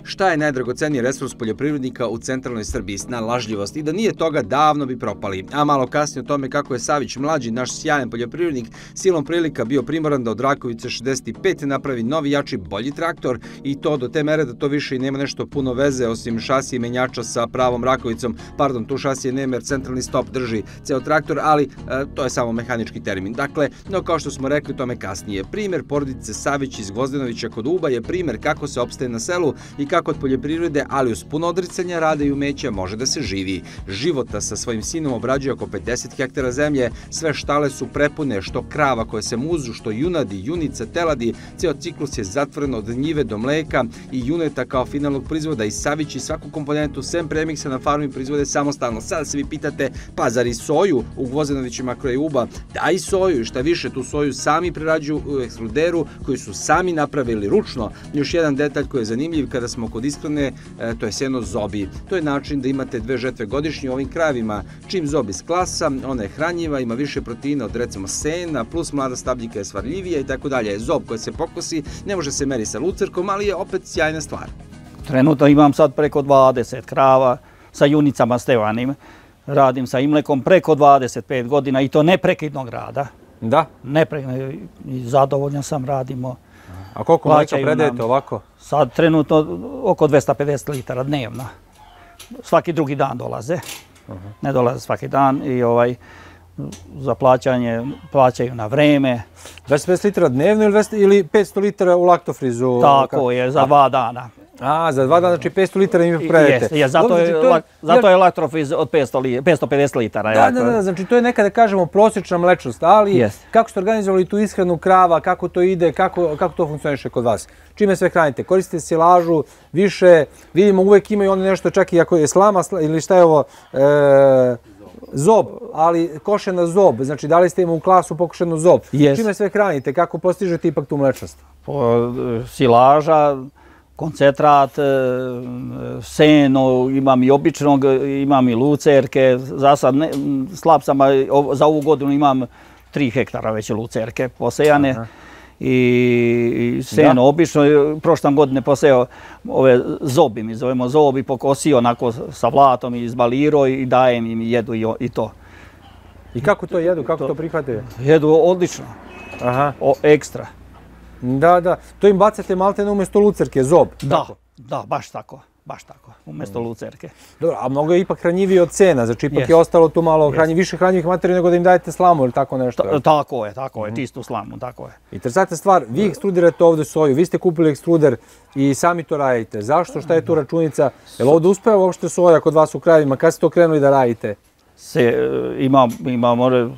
Šta je najdragoceniji resurs poljoprivrednika u centralnoj Srbiji? Snalažljivost. I da nije toga, davno bi propali. A malo kasnije o tome kako je Savić mlađi, naš sjajan poljoprivrednik, silom prilika bio primoran da od Rakovice 65 napravi novi, jači, bolji traktor i to do te mere da to više i nema nešto puno veze osim šasije menjača sa pravom Rakovicom. Pardon, tu šasije nema jer centralni stop drži ceo traktor, ali to je samo mehanički termin. Dakle, no kao što smo rekli tome kasnije, primer porodice Savić iz Gvozdenovića kod Uba je primer kako se opstaje na selu i kako od poljoprivrede, ali uz puno odricanja, rada i umeća može da se živi. Života sa svojim sinom obrađuje oko 50 hektara zemlje, sve štale su prepune, što krava koje se muzu, što junadi, junica, teladi, ceo ciklus je zatvoren od njive do mleka i juneta kao finalnog proizvoda i Savić i svaku komponentu sem premiksa na farmi proizvode samostalno. Sada se vi pitate, pa zar i soju u Gvozdenovićima kraj Uba? Da, i soju, i šta više, tu soju sami prerađuju u ekstruderu koji su sami napravili ručno. Još jedan detalj koji je zanimljiv kada smo kod ishrane, to je seno zobi. To je način da imate 2 žetve godišnje u ovim krajevima. Čim zobi sklasa, ona je hranjiva, ima više proteina od recimo sena, plus mlada stabljika je svarljivija i tako dalje. Zob koji se pokosi ne može se meri sa lucerkom, ali je opet sjajna stvar. Trenutno imam sad preko 20 krava sa junicama stevanim. Radim sa imlekom preko 25 godina i to neprekidnog rada. Da? I zadovoljan sam, radimo. A koliko mleka predajete ovako? Sad trenutno oko 250 litara dnevno. Svaki drugi dan dolaze. Ne dolaze svaki dan i za plaćanje plaćaju na vreme. 250 litara dnevno ili 500 litara u laktofrizu? Tako je, za 2 dana. A, za 2 dana, znači 500 litara im predajete. Jeste, zato je laktofriz od 550 litara. Da, znači to je nekada kažemo prosječna mlečnost, ali kako ste organizovali tu ishranu krava, kako to ide, kako to funkcioniše kod vas? Čime sve hranite? Koristite silažu, više, vidimo uvek imaju oni nešto čak i ako je slama ili šta je ovo, zob, ali košena zob, znači da li ste im u klasu pokošenu zob? Čime sve hranite, kako postižete ipak tu mlečnost? Silaža, koncentrat, seno, imam i običnog, imam i lucerke. Za sad slab sam, za ovu godinu imam 3 hektara već lucerke posejane. I seno obično, prošle godine posejao ove zobi, mi zovemo zobi, pokosio onako sa vlatom i izbalirao i dajem im i jedu i to. I kako to jedu, kako to prihvate? Jedu odlično, ekstra. Da, to im bacate maltene umjesto lucerke, zob. Da, baš tako, umjesto lucerke. Dobro, a mnogo je ipak hranjiviji od sena, znači ipak je ostalo tu malo više hranjivih materija nego da im dajete slamu ili tako nešto. Tako je, čistu slamu, tako je. Interesantna stvar, vi ekstrudirate ovdje soju, vi ste kupili ekstruder i sami to radite. Zašto, šta je tu računica? Je li ovdje uspeva uopšte soja kod vas u krajevima? Kad ste to krenuli da radite? Imamo,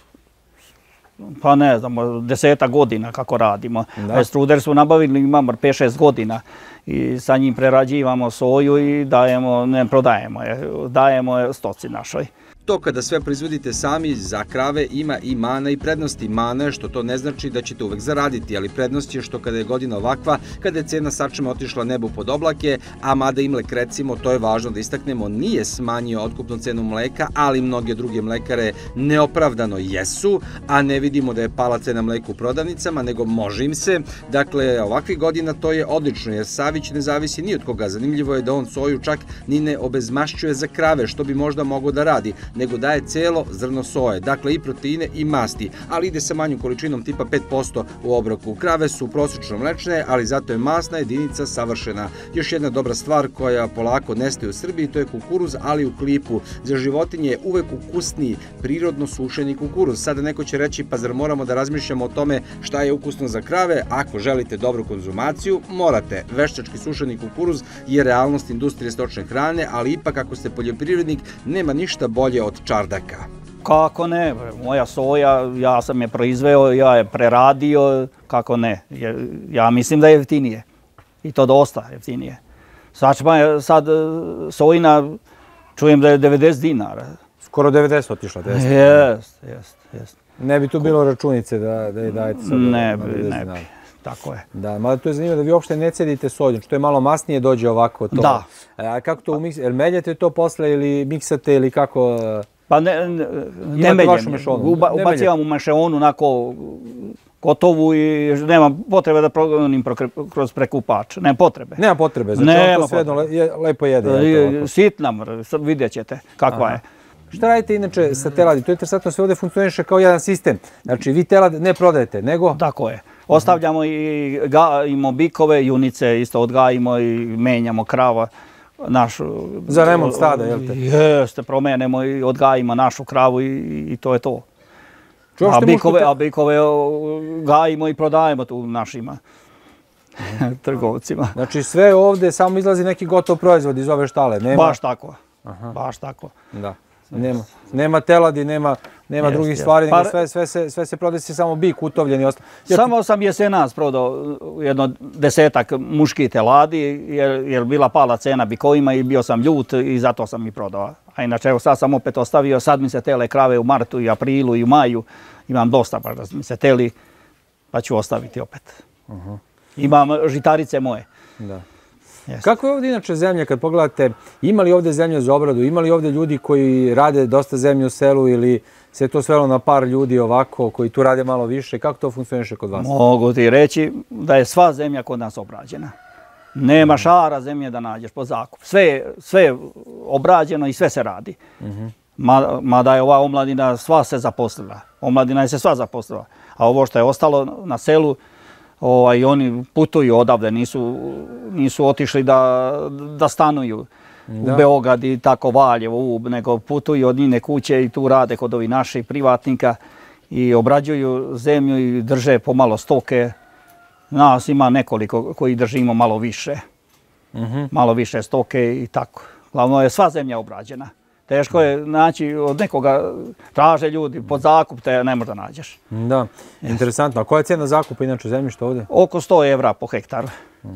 pa ne znam, 10 godina kako radimo. Ekstruder su nabavili, imamo 5-6 godina i sa njim prerađivamo soju i ne prodajemo je, dajemo je stoci našoj. To kada sve proizvodite sami za krave ima i mana i prednosti. Mana je što to ne znači da ćete uvek zaraditi, ali prednost je što kada je godina ovakva, kada je cena sačma otišla nebu pod oblake, a mada i mlek recimo, to je važno da istaknemo, nije smanjio otkupnu cenu mleka, ali mnoge druge mlekare neopravdano jesu, a ne vidimo da je pala cena mleka u prodavnicama, nego može im se. Dakle, ovakvih godina to je odlično, jer Savić ne zavisi ni od koga. Zanimljivo je da on soju čak ni ne obezmašćuje za krave, što bi možda mogao da radi, nego daje celo zrno soje, dakle i proteine i masti, ali ide sa manjom količinom tipa 5% u obroku. Krave su prosječno mlečne, ali zato je masna jedinica savršena. Još jedna dobra stvar koja polako nestaje u Srbiji, to je kukuruz, ali u klipu. Za životinje je uvek ukusniji, prirodno sušeni kukuruz. Sada neko će reći, pa zar moramo da razmišljamo o tome šta je ukusno za krave? Ako želite dobru konzumaciju, morate. Veštački sušeni kukuruz je realnost industrije stočne hrane, ali ipak ako ste poljoprivrednik, nema ništa bolje od čardaka. Kako ne, moja soja, ja sam je proizveo, ja je preradio, kako ne. Ja mislim da je jeftinije i to dosta jeftinije. Sačma je sad sojina, čujem da je 90 dinara. Skoro 90 otišla. Jest. Ne bi tu bilo računice da je dajete sad? Ne bi, tako je. Da, mada to je zanimljivo da vi uopšte ne cedite soju, što je malo masnije dođe ovako to. Da. A kako to umiksate, meljete to posle ili miksate ili kako? Pa ne meljem, ubacivamo u mašeonu onako gotovu i nema potrebe da progonim kroz prekupač. Nema potrebe. Nema potrebe, znači on to sve lepo jede. Sitna, vidjet ćete kakva je. Šta radite inače sa teladi? To je interesantno, sve ovdje funkcioniše kao jedan sistem. Znači vi telad ne prodajete, nego... Tako je. Ostavljamo i gajimo bikove, junice isto odgajimo i menjamo krava. Za remont stada, jel te? Jeste, promenemo i odgajimo našu kravu i to je to. A bikove gajimo i prodajemo tu našima trgovcima. Znači sve ovdje samo izlazi neki gotov proizvod iz ove štale? Baš tako. Baš tako. Da. Nema teladi, nema drugih stvari, nego sve se prodaje samo bik utovljen i ostalo. Samo sam jesenas prodao jedno 10-ak muških teladi, jer bila pala cena bikovima i bio sam ljut i zato sam ih prodao. A inače, evo sad sam opet ostavio, sad mi se tele krave u martu i aprilu i u maju. Imam dosta pa da mi se teli, pa ću ostaviti opet. Imam žitarice moje. Da. Kako je ovdje inače zemlja, kad pogledate, ima li ovdje zemlje za obradu, ima li ovdje ljudi koji rade dosta zemlje u selu ili se to svelo na par ljudi ovako, koji tu rade malo više, kako to funkcioniše kod vas? Mogu ti reći da je sva zemlja kod nas obrađena. Nema šara zemlje da nađeš pod zakup. Sve je obrađeno i sve se radi. Mada je ova omladina sva se zaposlila. Omladina je se sva zaposlila. A ovo što je ostalo na selu, i oni putuju odavde, nisu otišli da stanuju u Beograd i tako Valjevo, nego putuju od njine kuće i tu rade kod ovih naših privatnika i obrađuju zemlju i drže pomalo stoke. Nas ima nekoliko koji držimo malo više. Malo više stoke i tako. Glavno je sva zemlja obrađena. Teško je naći od nekoga, traže ljudi pod zakup, te ne možda nađeš. Da, interesantno. A koja je cijena zakupa inače zemljišta ovdje? Oko 100 evra po hektaru.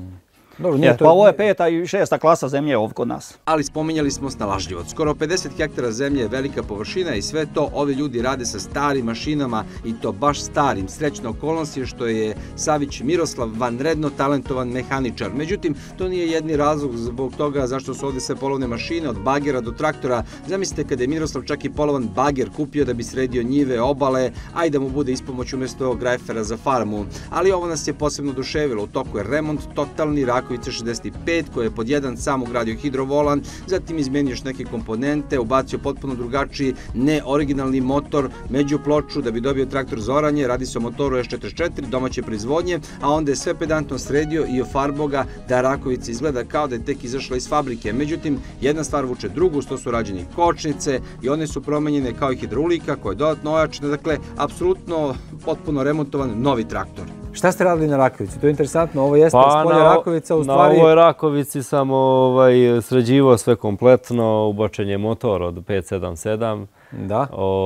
Pa ovo je 5. i 6. klasa zemlje ovdje kod nas. Ali spominjali smo snalažljivost. Skoro 50 hektara zemlje je velika površina i sve to ovi ljudi rade sa starim mašinama i to baš starim. Srećna okolnost je što je Savić Miroslav vanredno talentovan mehaničar. Međutim, to nije jedni razlog zbog toga zašto su ovdje sve polovne mašine, od bagera do traktora. Zamislite kada je Miroslav čak i polovan bager kupio da bi sredio njive, obale, a i da mu bude ispomoć umjesto grajfera za farmu. Ali ovo nas je posebno oduševilo. U toku je remont, totalni Rakovice 65 koji je pod jedan sam ugradio hidrovolan, zatim izmenio još neke komponente, ubacio potpuno drugačiji neoriginalni motor među ploču da bi dobio traktor za oranje. Radi se o motoru S44 domaće proizvodnje, a onda je sve pedantno sredio i ofarbao ga da Rakovica izgleda kao da je tek izašla iz fabrike. Međutim, jedna stvar vuče drugu, to su rađene kočnice i one su promenjene kao i hidraulika koja je dodatno ojačana, dakle, apsolutno potpuno remontovan novi traktor. Šta ste radili na Rakovici? To je interesantno, ovo jeste spolja Rakovica u stvari... Na ovoj Rakovici sam sređivao sve kompletno, ubačen je motor od 577. Da.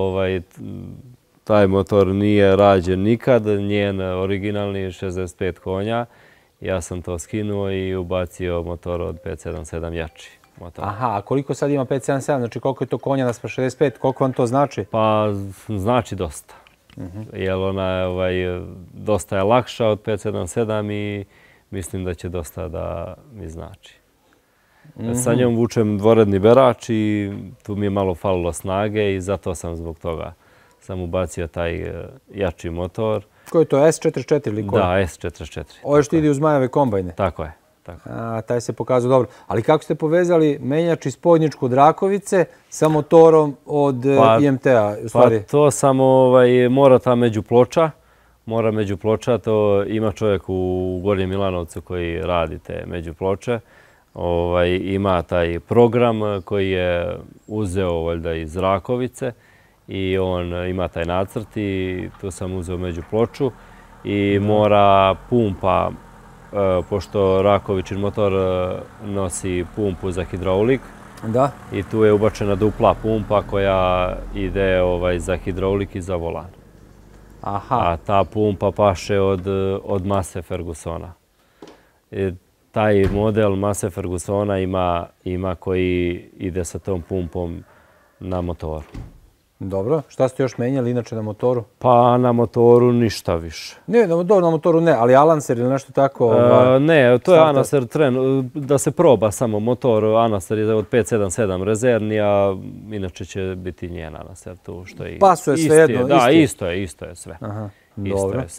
Taj motor nije rađen nikad, njen originalni 65 konja. Ja sam to skinuo i ubacio motor od 577 jači. Aha, a koliko sad ima 577? Znači koliko je to konja na 65? Koliko vam to znači? Pa znači dosta. Jer ona dosta je lakša od 577 i mislim da će dosta da mi znači. Sa njom vučem dvoredni berač i tu mi je malo falilo snage i zato sam zbog toga sam ubacio taj jači motor. Koji je to, S44 ili koji? Da, S44. Ovo što ide uz Majave kombajne? Tako je. Taj se pokazao dobro. Ali kako ste povezali menjač iz Podnjičku od Rakovice sa motorom od IMT-a? Pa to samo mora ta međuploča. Mora međuploča, to ima čovjek u Gornjem Milanovcu koji radi te međuploče. Ima taj program koji je uzeo valjda iz Rakovice i on ima taj nacrt i tu sam uzeo međuploču i mora pumpa, pošto Rakovičin motor nosi pumpu za hidraulik. Da. I tu je ubačena dupla pumpa koja ide za hidraulik i za volan. Aha. A ta pumpa paše od Mase Fergusona. Taj model Mase Fergusona ima koji ide sa tom pumpom na motoru. Dobro. Šta ste još menjali inače na motoru? Pa na motoru ništa više. Ne, na motoru ne, ali Alancer ili nešto tako? Ne, to je Anaser tren. Da se proba samo motor. Anaser je od 577 rezervni, a inače će biti njen Anaser tu što je. Pasu je sve jedno? Da, isto je sve. Dobro.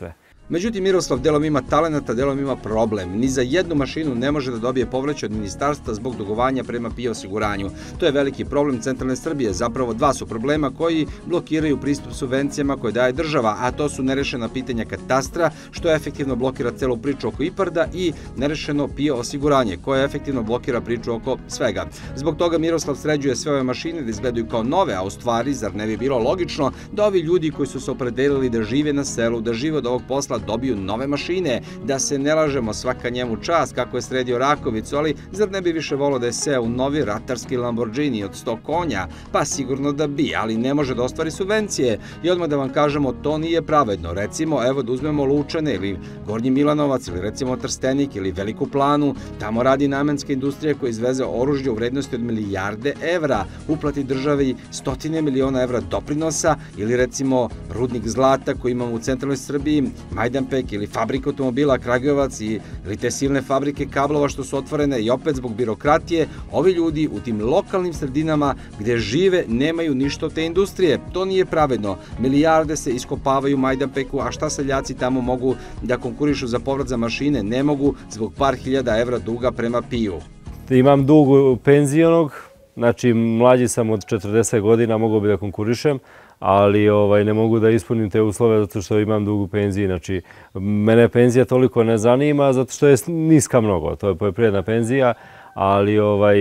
Međutim, Miroslav delom ima talenata, delom ima problem. Ni za jednu mašinu ne može da dobije povraćaj od ministarstva zbog dugovanja prema PIO osiguranju. To je veliki problem centralne Srbije. Zapravo dva su problema koji blokiraju pristup subvencijama koje daje država, a to su nerešena pitanja katastra, što efektivno blokira celu priču oko IPARD-a, i nerešeno PIO osiguranje, koje efektivno blokira priču oko svega. Zbog toga Miroslav sređuje sve ove mašine da izgledaju kao nove, a u stvari, zar ne bi bilo logično da ovi ljudi koji su se opredelili da žive na selu, da žive od ovog posla, dobiju nove mašine, da se ne lažemo, svaka njemu čast kako je sredio Rakovicu, ali zar ne bi više volao da je seo u novi ratarski Lamborghini od 100 konja? Pa sigurno da bi, ali ne može da ostvari subvencije. I odmah da vam kažemo, to nije pravedno. Recimo, evo da uzmemo Lučane ili Gornji Milanovac ili recimo Trstenik ili Veliku Planu, tamo radi namenska industrija koja izveze oružje u vrednosti od milijarde evra, uplati državi 100 miliona evra doprinosa, ili recimo rudnik zlata koji imamo u centralnoj Srbiji, Majdanpek, ili fabrika automobila Kragujevac, ili te silne fabrike kablova što su otvorene, i opet zbog birokratije ovi ljudi u tim lokalnim sredinama gde žive nemaju ništa od te industrije. To nije pravedno. Milijarde se iskopavaju u Majdanpeku, a šta seljaci tamo mogu da konkurišu za povrat za mašine? Ne mogu zbog par hiljada evra duga prema PIO. Imam dug penzionog, znači mlađi sam od 40 godina, mogu bi da konkurišem, ali ne mogu da ispunim te uslove zato što imam dug u penziji. Znači, mene penzija toliko ne zanima zato što je niska mnogo, to je poljoprivredna penzija, ali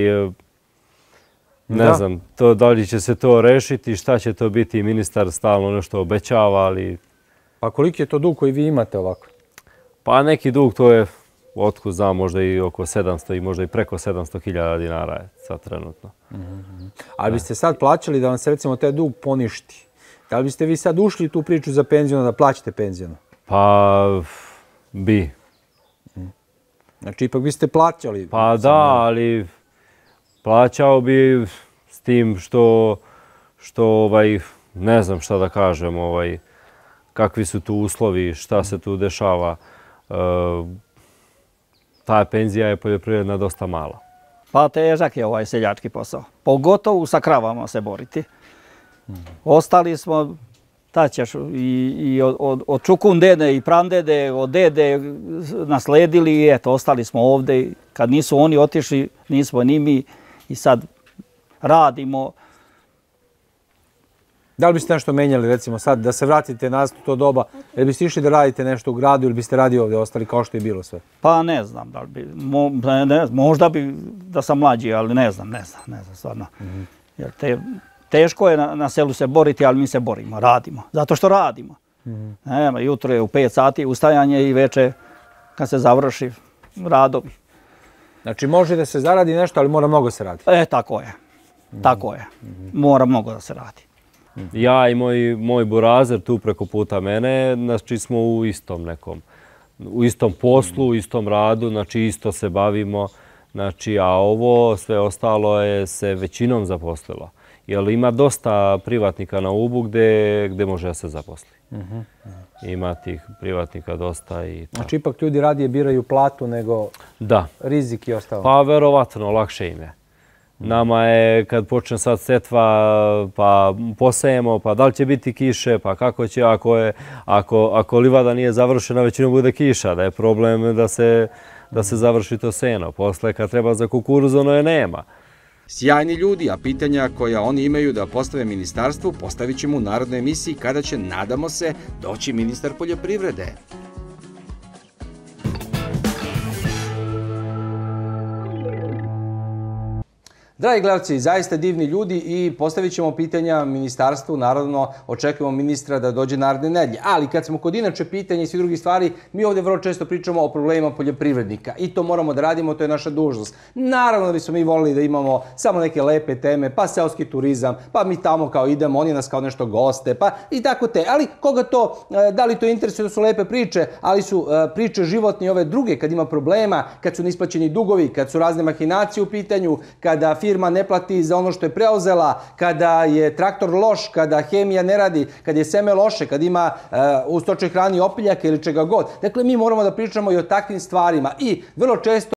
ne znam, da li će se to rešiti, šta će to biti, ministar stalno nešto obećava, ali... Pa koliki je to dug koji vi imate ovako? Pa neki dug, to je, otkud znam, možda i oko 700 i možda i preko 700.000 dinara je sad trenutno. Ali biste sad plaćali da vam se recimo taj dug poništi? Da li biste vi sad ušli u tu priču za penzijonu, da plaćate penzijonu? Pa bi. Znači ipak biste plaćali? Pa da, ali plaćao bi s tim što ne znam šta da kažem, kakvi su tu uslovi, šta se tu dešava. Ta penzija je poljoprivredna dosta mala. Pa težak je ovaj seljački posao. Pogotovo sa kravama se boriti. Ostali smo, taćeš, i od čukundede i prandede, od dede nasledili i eto, ostali smo ovde. Kad nisu oni otišli, nismo ni mi i sad radimo. Da li biste nešto menjali, recimo sad, da se vratite nazad u to doba, ili biste išli da radite nešto u gradu ili biste radi ovdje ostali kao što je bilo sve? Pa ne znam da li bi, možda bi da sam mlađi, ali ne znam stvarno. Jer teško je na selu se boriti, ali mi se borimo, radimo, zato što radimo. Jutro je u 5 sati ustajanje i veče kad se završi radovi. Znači može da se zaradi nešto, ali mora mnogo se radi? Tako je, mora mnogo da se radi. Ja i moj burazer tu preko puta mene, znači smo u istom poslu, u istom radu, znači isto se bavimo, znači, a ovo sve ostalo je se većinom zaposlilo. Jer ima dosta privatnika na Ubu gde može da se zaposli. Ima tih privatnika dosta i tako. Znači ipak ljudi radije biraju platu nego rizik i ostalo? Pa verovatno, lakše im je. Nama je, kad počne sad setva, pa posejemo, pa da li će biti kiše, pa kako će, ako livada nije završena, većinom bude kiša, da je problem da se završi to seno. Posle, kad treba za kukuruz, ono je nema. Sjajni ljudi, a pitanja koja oni imaju da postave ministarstvu postavit ćemo u narodnoj emisiji kada će, nadamo se, doći ministar poljoprivrede. Dragi gledalci, zaista divni ljudi i postavit ćemo pitanja ministarstvu. Naravno, očekujemo ministra da dođe naredne nedelje. Ali kad smo kod inače pitanja i svi drugi stvari, mi ovdje vrlo često pričamo o problemima poljoprivrednika. I to moramo da radimo, to je naša dužnost. Naravno da bismo mi volili da imamo samo neke lepe teme, pa seoski turizam, pa mi tamo kao idemo, oni nas kao nešto goste, pa i tako te. Ali koga to, da li to interesuje, da su lepe priče, ali su priče životne i ove druge, kad ima problema, kad su neisplaćeni dugovi, kad su razne mahinacije u pitanju, kada firma ne plati za ono što je preuzela, kada je traktor loš, kada hemija ne radi, kada je seme loše, kada ima u stočnoj hrani opiljaka ili čega god. Dakle, mi moramo da pričamo i o takvim stvarima i vrlo često